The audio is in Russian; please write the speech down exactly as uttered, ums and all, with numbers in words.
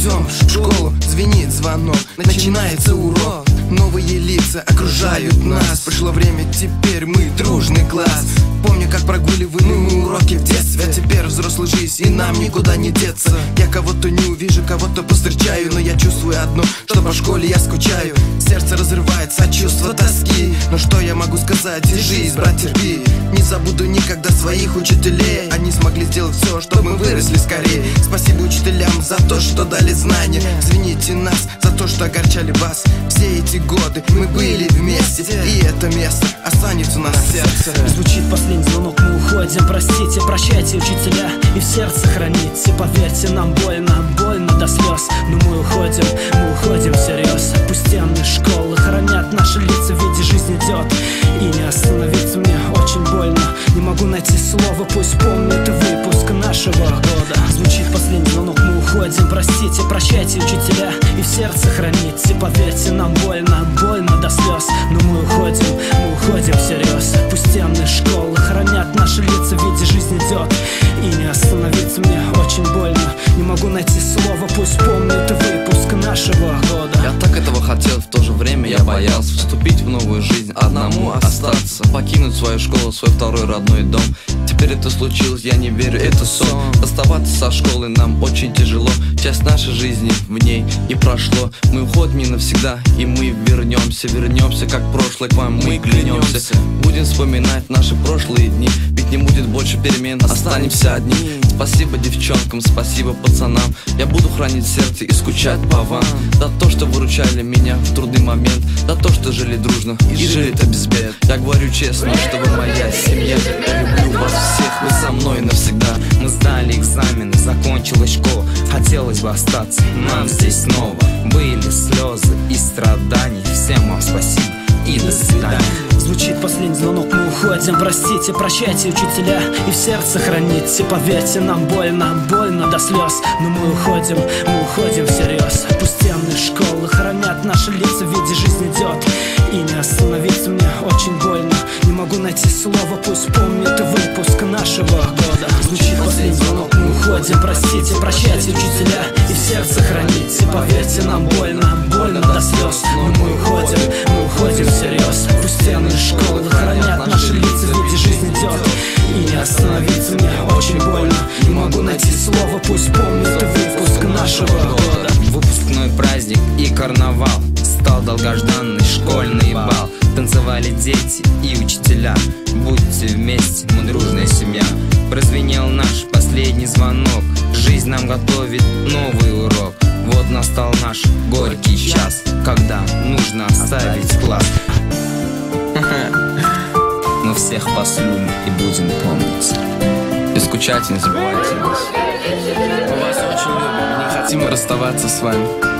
идем в школу, звенит звонок, начинается урок. Новые лица окружают нас. Пришло время, теперь мы дружный класс. Помню, как прогуливали мы уроки в детстве, а теперь взрослый жизнь, и нам никуда не деться. Я кого-то не увижу, кого-то повстречаю, но я чувствую одно, что по школе я скучаю. Сердце разрывается от чувства тоски. Но что я могу сказать? Держись, брат, терпи. Не забуду никогда своих учителей. Они смогли сделать все, чтобы мы выросли скорее. Спасибо учителям за то, что дали знания. Извините нас за то, что огорчали вас. Все эти годы мы были вместе, и это место останется у нас в сердце. Звучит последний звонок, мы уходим. Простите, прощайте, учителя, и в сердце храните. Поверьте, нам больно, больно до слез. Но мы уходим, мы уходим всерьез. Пусть стены школы хранят наши лица, ведь жизнь идет, и не остановиться мне очень больно. Не могу найти слово, пусть помнит выпуск нашего года. Звучит последний звонок, мы уходим. Простите, прощайте, учителя, и в сердце храните. Поверьте, нам больно, больно до слез. Но мы уходим, мы уходим всерьез. Пусть стены школы хранят наши лица, ведь жизнь идет, и не остановиться мне очень больно. Не могу найти слово, пусть помнит выпуск нашего года. Я так этого хотел, в то же время я боялся вступить в новую жизнь, одному остаться, покинуть свою школу, свой второй родной дом. Теперь это случилось, я не верю, это сон. Расставаться со школой нам очень тяжело. Часть нашей жизни в ней и прошло. Мы уходим не навсегда, и мы вернемся. Вернемся, как прошлое, к вам мы клянемся. Будем вспоминать наши прошлые дни, ведь не будет больше перемен, останемся одни. Спасибо девчонкам, спасибо пацанам. Я буду хранить сердце и скучать по вам. За то, что выручали меня в трудный момент, за то, что жили дружно и жили-то без бед. Я говорю честно, что вы моя семья. Я люблю вас всех, вы со мной навсегда. Мы сдали экзамены, закончилась школа. Хотелось бы остаться нам здесь снова. Были слезы и страдания. Всем вам спасибо и до свидания. Звучит последний звонок, мы уходим. Простите, прощайте, учителя, и в сердце храните. Поверьте, нам больно, больно до слез. Но мы уходим, мы уходим всерьез. Пусть стены школы хранят наши лица, ведь жизнь идет, и не остановиться мне очень больно. Не могу найти слово, пусть помнит выпуск нашего года. Звучит последний звонок, мы уходим. Простите, прощайте, учителя, и в сердце храните. Поверьте, нам больно, больно до слез. Но мы уходим, мы уходим всерьез. Пусть стены школы хранят наши лица, ведь жизнь идет, и не остановиться мне очень больно. Не могу найти слово, пусть помнит выпуск нашего года. Выпускной праздник и карнавал, стал долгожданный школьный бал. Танцевали дети и учителя, будьте вместе, мы дружная семья. Прозвенел наш последний звонок, жизнь нам готовит новый урок. Вот настал наш горький час, когда нужно оставить класс. Мы всех вас любим и будем помнить. И скучать не забывайте нас. Мы вас очень любим, не хотим расставаться с вами.